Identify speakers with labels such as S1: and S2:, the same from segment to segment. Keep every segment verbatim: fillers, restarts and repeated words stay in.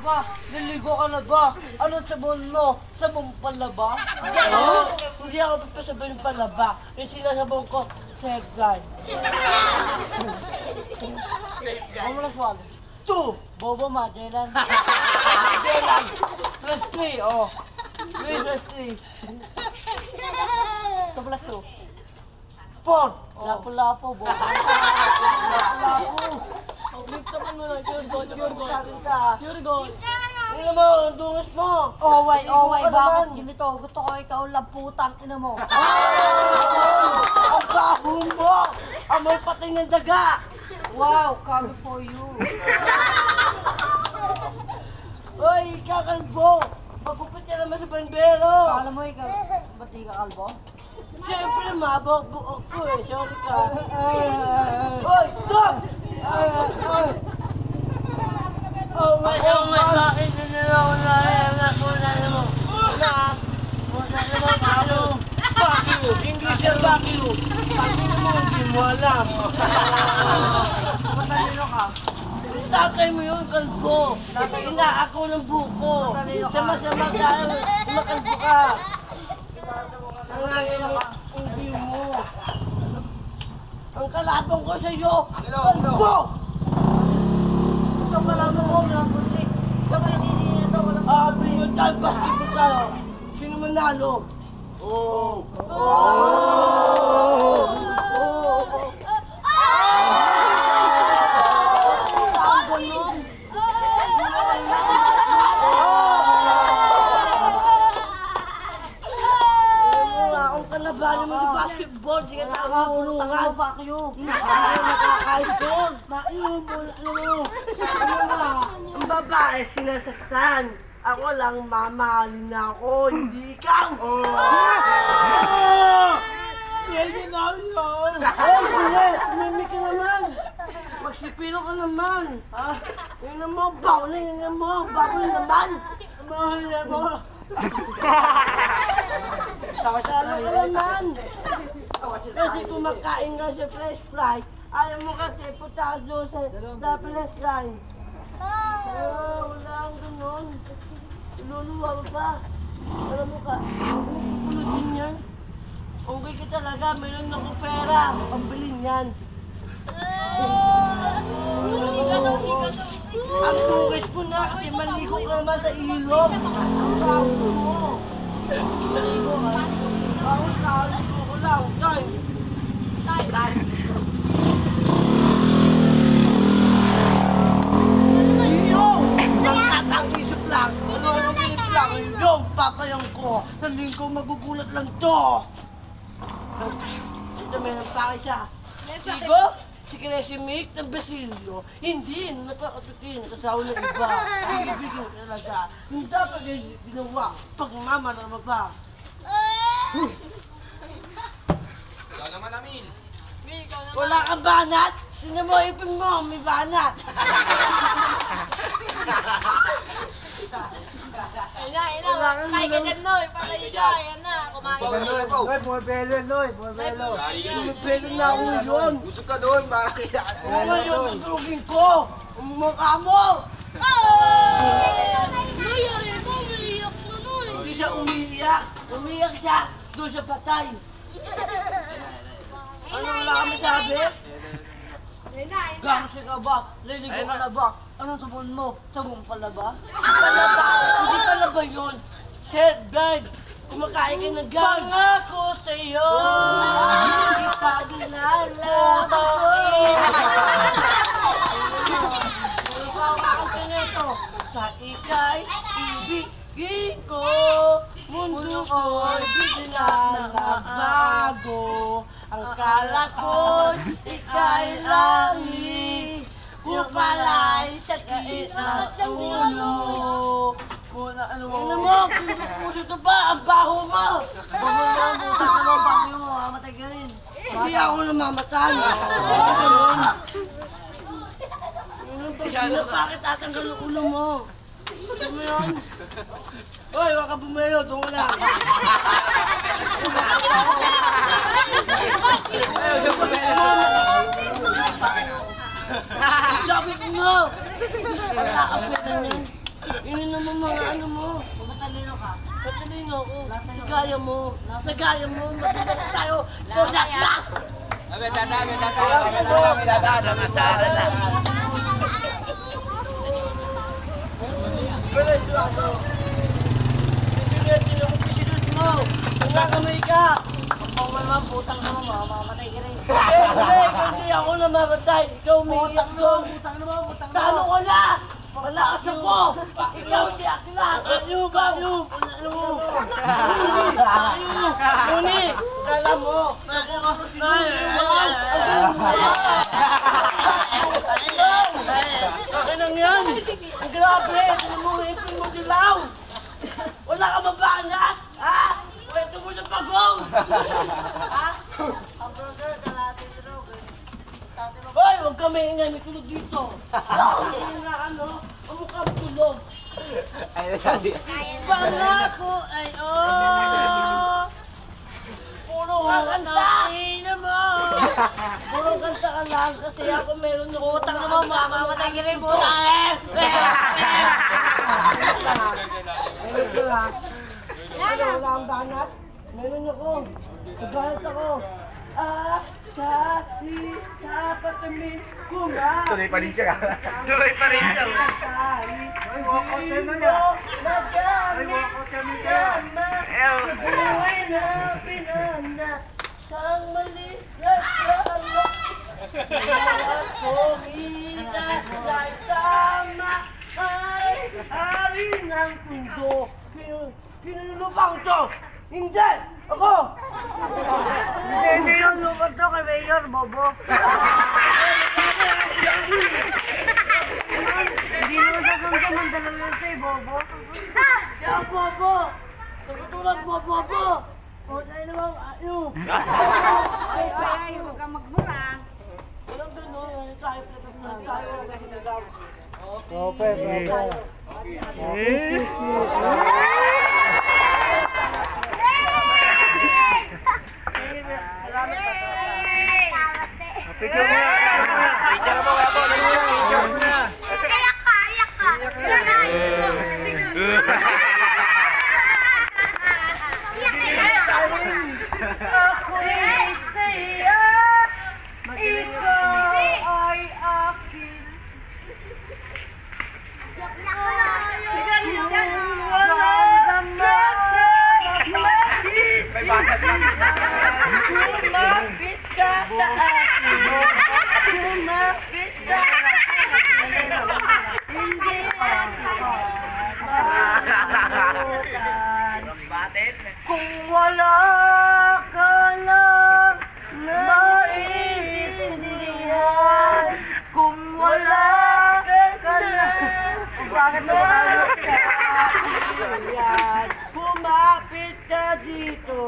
S1: pa? Naligo ka na ba? Anong sabon mo? Sabon palaba? Hindi ako, hindi ako papasabon palaba. Yung sinasabon ko, safe line. Ano mo na swalo? Two! Bobo Magellan. Magellan. Plus three, oh. Three plus three. Two plus two. Four! Lapo-lapo, bobo. Lapo-lapo. Pag-lift mo na lang, pure gold, pure gold. Pure gold. Ina mo, ang dungis mo.
S2: Oh, wait, oh, wait,
S1: Iligo ka
S2: bakit
S1: naman.
S2: ganito? Gusto ko ikaw lamputan, ina mo.
S1: Ang baho mo! Amoy patay ng daga!
S2: Wow, coming for you.
S1: Uy, kakalbo! Magupit ka naman sa bandero!
S2: Kala mo ikaw, ba't di ka kalbo?
S1: Siyempre, mabok-buok ko eh. Sorry ka. Uy, stop! Oh my God! Oh my God! Ito na lang na yan. Muna na mo. Muna. Muna na mo. Ano? Fuck you! English yan, fuck you! Fuck you mo, hindi mo alam.
S2: Matalino ka.
S1: Tatay mo yun, kalbo. Ina ako ng buko. Sama-sama tayo. Makalbo ka. Nangangayon ang hindi mo. Ang kalabang ko sa'yo, kalbo!
S2: Ito pala mo mo, walang bulik. Ito pala hindi nito, walang
S1: Ah, billion tayo, basketball tayo. Sino manalo? Oh! Oh! Oh! Kalabanin mo sa basketball, di ka nakakaulungan.
S2: Fuck you.
S1: Nakakaibon. Nakakaibon. Ano? Ano ba? Ang babae sinasaktan. Ako lang mamahalin na ako, hindi ikaw. Pwede na yun. Oh, sige. Tumimik ka naman. Magsipilo ka naman. Ha? Yun na mo, bago na yun na mo. Bago na naman. Mahal na mo. Sasalo ka naman. Kasi kumakain ka sa fresh fry, ayaw mo kasi punta doon sa, sa fresh line. Oh, wala akong ganun. Luluwa mo pa. Alam mo ka, pulutin yan. Okay ka talaga, mayroon ako pera. Pambilin yan. Ang tungis mo na kasi maligo ka naman sa ilog. Ang baho mo. Maligo ka. Baho ka, maligo ko lang. Guys. Yung! Magkatang isip lang. Ano ano isip lang? Yung papayang ko. Sa linggo magugulat lang to. Ito may nang pakisa. Sigo? Si Cresimik ng Basilio, hindi nakakatutin, nakasawa ng iba. Ibigin talaga. Hindi dapat yung ginawa pag mamarama pa.
S3: Wala naman namin.
S1: Wala kang banat? Tingnan mo, ipin mo, may banat.
S2: Ayun na, ayun na. Patay ka dyan, Noy. Patay ka. Ayan na. Kumain ka.
S4: Noy, bumabelo, Noy, bumabelo.
S1: May pwede na ako ngayon.
S3: Gusto ka doon para kita.
S1: Oo ngayon, tutulugin ko. Ang mukha mo.
S5: Noy, yari ko, umiiyak na, Noy.
S1: Hindi siya umiiyak. Umiiyak siya doon sa patay. Ano wala ka masabi? Gangsi ka ba? Liligo ka na ba? Anong sabon mo? Sabon pala ba? Palaba? Hindi palaba yun. Shit, babe. Kumakain ka ng gang. Pangako sa'yo. Hindi ka dinalabain. Pangako ka nito. Sa ika'y ibigin ko. Mundo ko'y di na nagbago. Ang kala ko'y ika'y langit. Kung pala'y sakit ang ulo. Muna, ano mo? Ano mo? Puso ito pa, ang baho mo! Baho mo, butas mo, baho mo, mamatay ka rin. Hindi ako namamatay. Hindi ganun. Yun ang pagsino, bakit tatanggal ang ulo mo? Ano mo yun? Hoy, wag ka bumelo, doon ko lang. Sabi ko mo! Wala ka pwede yan. Yun naman mga ano mo.
S2: Matalino ka.
S1: Matalino ako. Sagaya mo. Sagaya mo. Mabilis tayo. Project class!
S3: Abe, dada, abe, dada. Abe, dada, abe, dada. Dada,
S1: Pero ito ako. Pisigatin ako pisigas mo. Nagkakamay ka.
S2: Kung naman putang naman, mamamatay ka rin.
S1: Hindi, hindi ako namamatay. Ikaw umiiyak doon.
S2: Putang naman, putang
S1: Talo ko na! Malakas ako! Ikaw si Akla! Ayub! Ayub! Ayub! Ayub! Muni! Kala mo! Akin lang yan! Ang grabe! Tignan mo, ipin mo dilaw! Wala ka mabangat! Ha? Pwede mo na pagong! Ha?
S2: Ang brother, kalati drog. Tati mo.
S1: Hoy! Huwag ka maingay! May tulog dito! Hindi na ano? Ang mukha mo tulog! Pangako ay oh! Puro kanta! mo! Puro kanta ka lang kasi ako meron yung
S2: Putang naman, mamamatay ka rin, putang.
S1: Meron ko lang. Wala ang banat. Meron ako. Nagbanat ako. Ah, sa, si, sa, patamin, kuma.
S3: Tuloy pa rin siya. Tuloy pa rin siya.
S1: Ay, walkout siya na niya. Ay, walkout siya na siya. Buhay na pinana. Sang mali na sana. Bawat kumita ay tama. Ay, hari ng pundo. Pinulupang to. Hindi! Ako!
S2: Hindi, hindi yung lupag to kay Mayor, bobo. Hindi mo sa kanto, mandala lang sa'yo, bobo.
S1: Kaya bobo! Natutulad mo, bobo! O, tayo naman, ayo!
S2: Ay, ay, huwag kang magmura.
S1: Walang ganun, ano tayo, tayo, tayo, tayo,
S4: Ope, ope. Picture mo na.
S3: Picture mo kaya po. Picture mo na.
S5: Iyak ka, iyak ka.
S1: Ako'y saya, ikaw ay akin.
S3: May basag lang.
S1: Sumapit ka sa akin. Sumapit ka sa akin. Hindi ako makalimutan. Kung wala ka lang maiintindihan. Kung wala ka lang maiintindihan. Kumapit ka dito.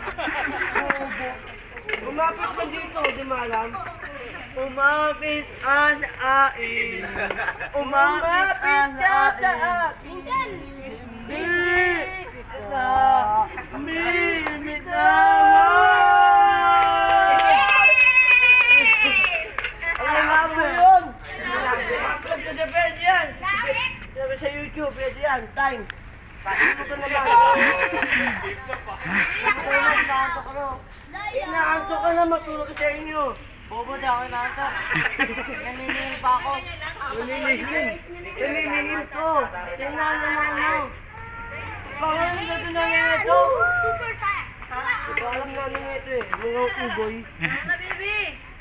S1: Kumapit ka dito, di malam. Umapit ang ain. Umapit ka sa akin.
S5: Minsan.
S1: Hindi kita mimita. Alam nga mo yun. Upload sa Japan yan. Sabi sa YouTube, pwede yan. Time. Paano ko naman? Inaanto ka na. Inaanto ka na matulog sa inyo.
S2: Bobo daw, inaantok. Naniningil pa ako.
S1: Naninihim. Naninihim ko. Tingnan naman mo. Pangalan na pinangyay ito.
S5: Super saya.
S1: Ikaw alam namin ito eh. Mga uboy.
S5: Sa baby.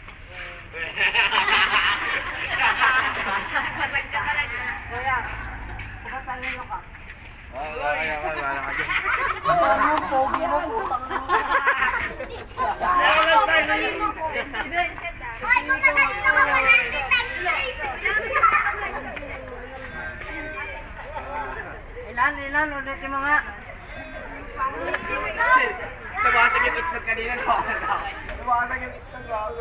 S5: Pasag ka talaga.
S2: Kaya, pagkasalino ka.
S3: Wala ka yan. Wala ka dyan.
S1: Ano ang pogi mo? Putang mo. Wala tayo na yun.
S5: Hoy, kung nakalino ka pa natin, times
S2: Ilan, ilan, ulit yung mga...
S3: Nabasag yung itlog kanina. Nabasag yung itlog bago.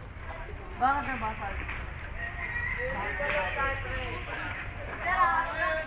S2: Bakit nabasag?